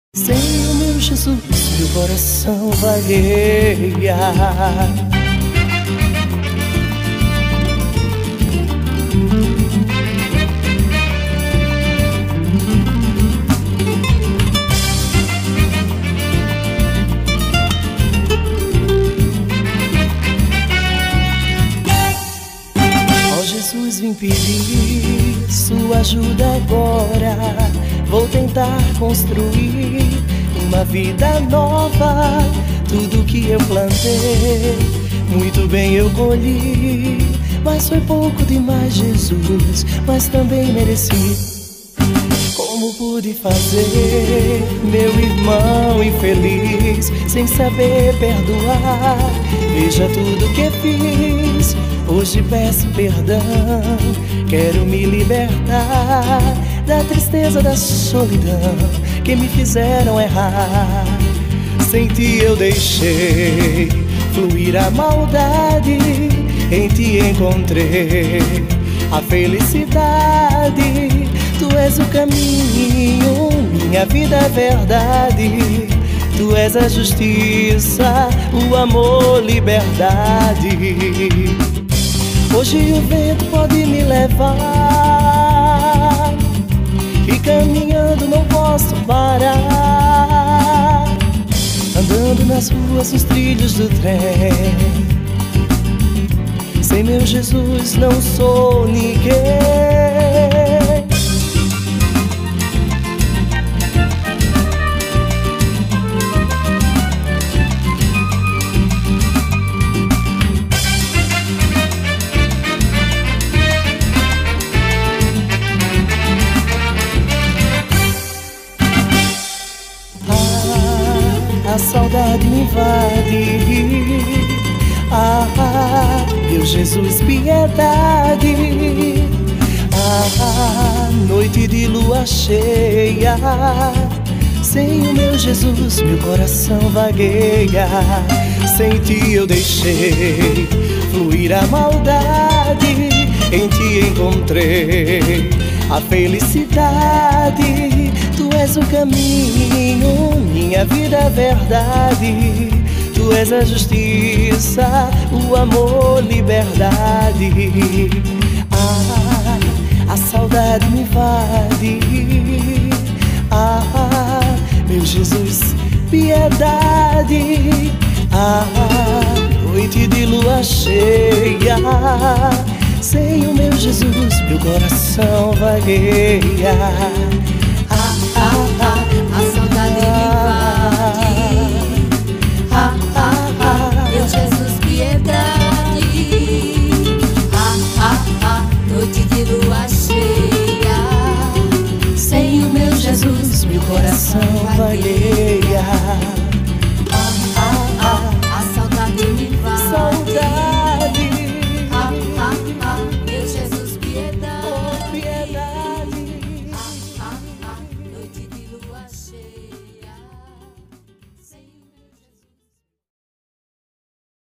Sem o meu Jesus, meu coração vagueia. Ó Jesus, vim pedir sua ajuda agora. Vou tentar construir uma vida nova. Tudo que eu plantei, muito bem eu colhi. Mas foi pouco demais, Jesus, mas também mereci. Como pude fazer meu irmão infeliz, sem saber perdoar? Veja tudo que fiz, hoje peço perdão. Quero me libertar da tristeza, da solidão que me fizeram errar. Sem ti eu deixei fluir a maldade, em ti encontrei a felicidade. Tu és o caminho, minha vida é verdade. Tu és a justiça, o amor, liberdade. Hoje o vento pode me levar e caminhando não posso parar. Andando nas ruas, nos trilhos do trem, sem meu Jesus não sou ninguém. A saudade me invade. Meu Jesus, piedade. Noite de lua cheia, sem o meu Jesus meu coração vagueia. Sem ti eu deixei fluir a maldade, em ti encontrei a felicidade. Tu és o caminho, minha vida é verdade. Tu és a justiça, o amor, liberdade. A saudade me invade. Meu Jesus, piedade. Noite de lua cheia, sem o meu Jesus meu coração vagueia.